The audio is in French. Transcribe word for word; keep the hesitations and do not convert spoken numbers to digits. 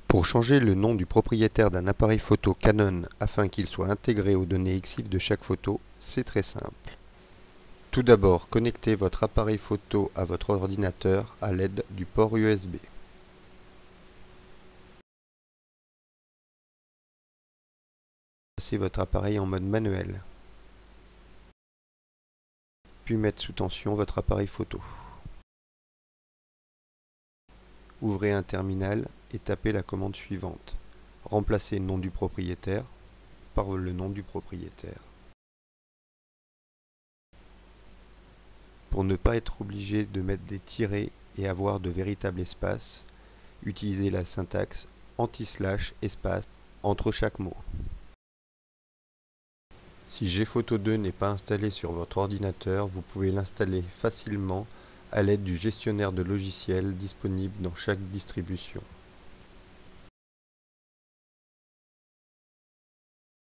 Pour changer le nom du propriétaire d'un appareil photo Canon afin qu'il soit intégré aux données E X I F de chaque photo, c'est très simple. Tout d'abord, connectez votre appareil photo à votre ordinateur à l'aide du port U S B. Passez votre appareil en mode manuel. Puis mettre sous tension votre appareil photo. Ouvrez un terminal et tapez la commande suivante. Remplacez le nom du propriétaire par le nom du propriétaire. Pour ne pas être obligé de mettre des tirets et avoir de véritables espaces, utilisez la syntaxe anti-slash espace entre chaque mot. Si Gphoto deux n'est pas installé sur votre ordinateur, vous pouvez l'installer facilement à l'aide du gestionnaire de logiciels disponible dans chaque distribution.